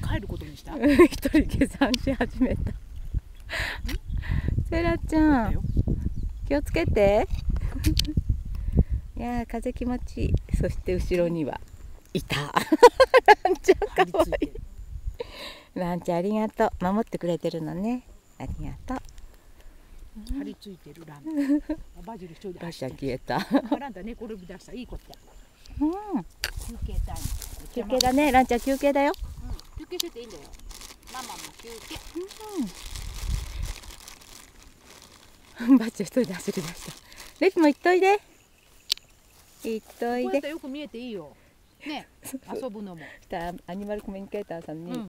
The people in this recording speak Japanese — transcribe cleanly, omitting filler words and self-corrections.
帰ることにした。 一人下山し始めた。セラちゃん、気をつけて。いやー、風気持ちいい。そして後ろにはいた。ランちゃんかわいい。ランちゃんありがとう。守ってくれてるのね。ありがとう。 張り付いてるラン。バジル一人でバシャ走ってる。 消えた。 ランタ寝転び出した。いい子って。 うん。 休憩タイム。 休憩だね。ランちゃん休憩だよ。 休憩してていいんだよ。ママも休憩。 バッチャ一人で走り出した。レピも行っといで。行っといで。 よく見えていいよ。ね、遊ぶのも。 アニマルコミュニケーターさんに